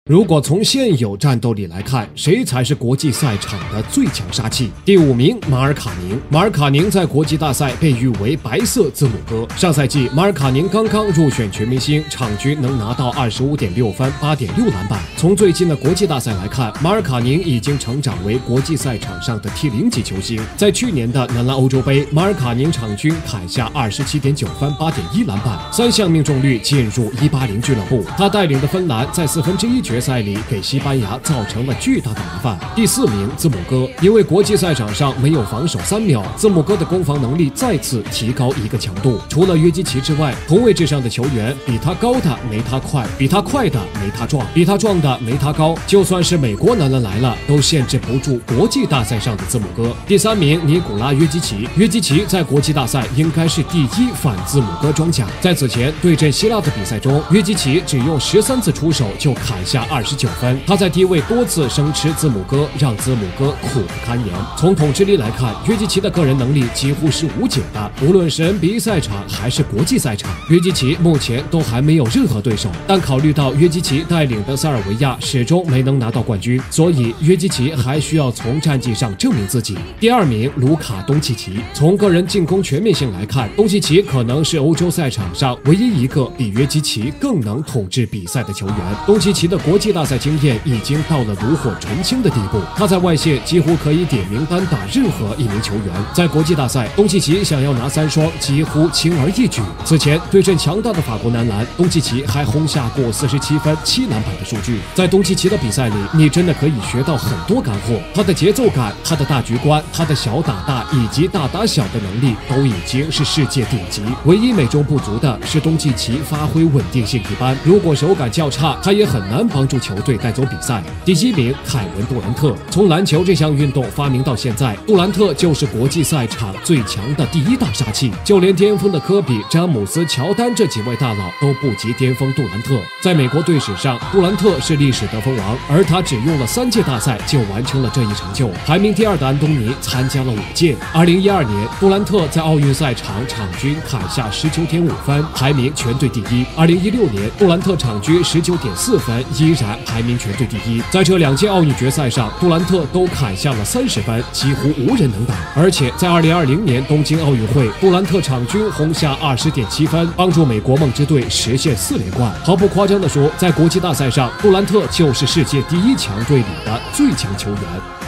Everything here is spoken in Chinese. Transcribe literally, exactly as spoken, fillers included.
如果从现有战斗力来看，谁才是国际赛场的最强杀器？第五名，马尔卡宁。马尔卡宁在国际大赛被誉为白色字母哥。上赛季，马尔卡宁刚刚入选全明星，场均能拿到二十五点六分、八点六篮板。从最近的国际大赛来看，马尔卡宁已经成长为国际赛场上的 T 零 级球星。在去年的男篮欧洲杯，马尔卡宁场均砍下二十七点九分、八点一篮板，三项命中率进入一八零俱乐部。他带领的芬兰在四分之一决赛里给西班牙造成了巨大的麻烦。第四名，字母哥。因为国际赛场上没有防守三秒，字母哥的攻防能力再次提高一个强度。除了约基奇之外，同位置上的球员比他高的没他快，比他快的没他壮，比他壮的没他高。就算是美国男篮来了，都限制不住国际大赛上的字母哥。第三名，尼古拉约基奇。约基奇在国际大赛应该是第一反字母哥装甲。在此前对阵希腊的比赛中，约基奇只用十三次出手就砍下二十九分。他在低位多次生吃字母哥，让字母哥苦不堪言。从统治力来看，约基奇的个人能力几乎是无解的，无论是 N B A 赛场还是国际赛场，约基奇目前都还没有任何对手。但考虑到约基奇带领的塞尔维亚始终没能拿到冠军，所以约基奇还需要从战绩上证明自己。第二名，卢卡东契奇。从个人进攻全面性来看，东契奇可能是欧洲赛场上唯一一个比约基奇更能统治比赛的球员。东契奇的国际大赛经验已经到了炉火纯青的地步，他在外线几乎可以点名单打任何一名球员。在国际大赛，东契奇想要拿三双几乎轻而易举。此前对阵强大的法国男篮，东契奇还轰下过四十七分、七篮板的数据。在东契奇的比赛里，你真的可以学到很多干货。他的节奏感、他的大局观、他的小打大以及大打小的能力都已经是世界顶级。唯一美中不足的是东契奇发挥稳定性一般，如果手感较差，他也很难帮助球队带走比赛。第七名，凯文杜兰特。从篮球这项运动发明到现在，杜兰特就是国际赛场最强的第一大杀器，就连巅峰的科比、詹姆斯、乔丹这几位大佬都不及巅峰杜兰特。在美国队史上，杜兰特是历史得分王，而他只用了三届大赛就完成了这一成就。排名第二的安东尼参加了五届。二零一二年，杜兰特在奥运赛场场均砍下十九点五分，排名全队第一。二零一六年，杜兰特场均十九点四分，依然排名全队第一。在这两届奥运决赛上，杜兰特都砍下了三十分，几乎无人能挡。而且在二零二零年东京奥运会，杜兰特场均轰下二十点七分，帮助美国梦之队实现四连冠。毫不夸张地说，在国际大赛上，杜兰特就是世界第一强队里的最强球员。